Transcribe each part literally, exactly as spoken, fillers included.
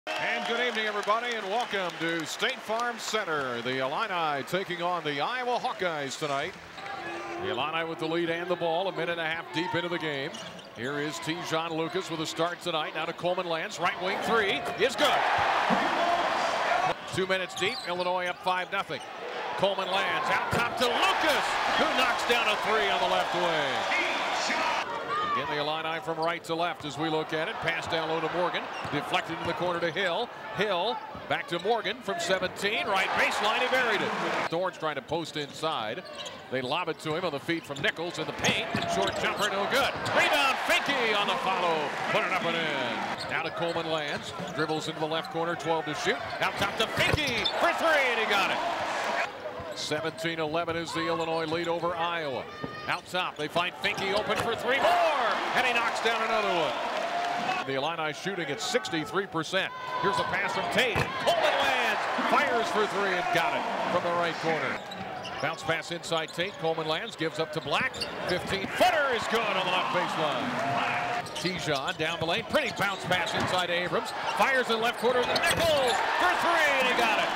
And good evening, everybody, and welcome to State Farm Center. The Illini taking on the Iowa Hawkeyes tonight. The Illini with the lead and the ball, a minute and a half deep into the game. Here is Tejon Lucas with a start tonight. Now to Coleman Lance, right wing three is good. Two minutes deep, Illinois up five nothing. Coleman Lance out top to Lucas, who knocks down a three on the left wing. Again, the Illini from right to left as we look at it. Pass down low to Morgan. Deflected in the corner to Hill. Hill back to Morgan from seventeen. Right baseline, he buried it. Thorne's trying to post inside. They lob it to him on the feet from Nichols in the paint. Short jumper, no good. Rebound, Finke on the follow. Put it up and in. Now to Coleman Lance. Dribbles into the left corner, twelve to shoot. Out top to Finke for three, and he got it. seventeen eleven is the Illinois lead over Iowa. Out top, they find Finke open for three more, and he knocks down another one. The Illini shooting at sixty-three percent. Here's a pass from Tate. Coleman Lance fires for three and got it from the right corner. Bounce pass inside Tate. Coleman Lance gives up to Black. fifteen footer is good on the left baseline. Tejon down the lane. Pretty bounce pass inside to Abrams. Fires in the left corner to Nichols for three, and he got it.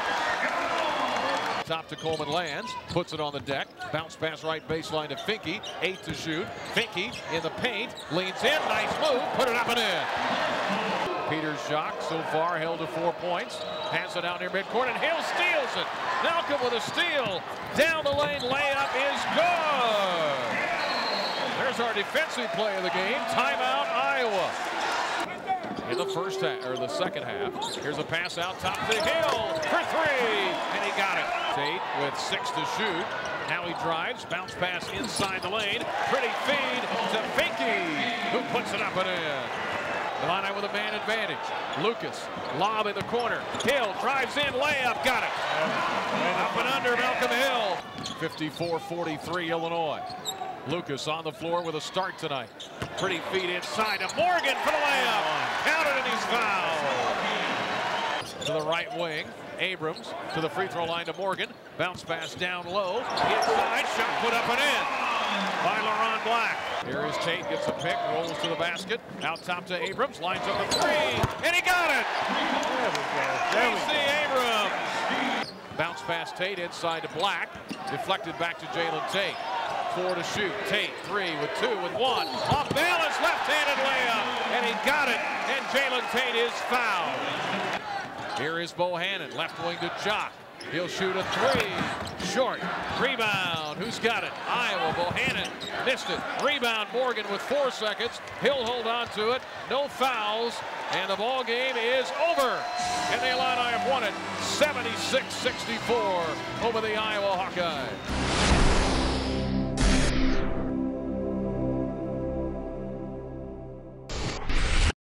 Top to Coleman Lance, puts it on the deck. Bounce pass right baseline to Finke. Eight to shoot. Finke in the paint, leans in. Nice move. Put it up and in. Peters Jacques so far held to four points. Has it out near midcourt, and Hill steals it. Malcolm with a steal. Down the lane, layup is good. There's our defensive play of the game. Timeout, Iowa. In the first half, or the second half, here's a pass out top to Hill for three, and he got it. Tate with six to shoot. Now he drives, bounce pass inside the lane. Pretty feed to Finke, who puts it up and in. Illini with a man advantage. Lucas, lob in the corner. Hill drives in, layup, got it. And up and under, Malcolm Hill. fifty-four forty-three Illinois. Lucas on the floor with a start tonight. Pretty feed inside to Morgan for the layup. Counted and he's fouled. To the right wing, Abrams to the free throw line to Morgan. Bounce pass down low. Inside, shot put up and in by LaRon Black. Here is Tate, gets a pick, rolls to the basket. Out top to Abrams, lines up a three, and he got it. There we go. There we see Abrams. Bounce pass Tate inside to Black. Deflected back to Jalen Tate. Four to shoot. Tate, three with two with one. Off balance, left-handed layup, and he got it, and Jalen Tate is fouled. Here is Bohannon, left wing to Jock. He'll shoot a three. Short. Rebound. Who's got it? Iowa. Bohannon missed it. Rebound. Morgan with four seconds. He'll hold on to it. No fouls. And the ball game is over. And the Illini have won it seventy-six sixty-four over the Iowa Hawkeyes.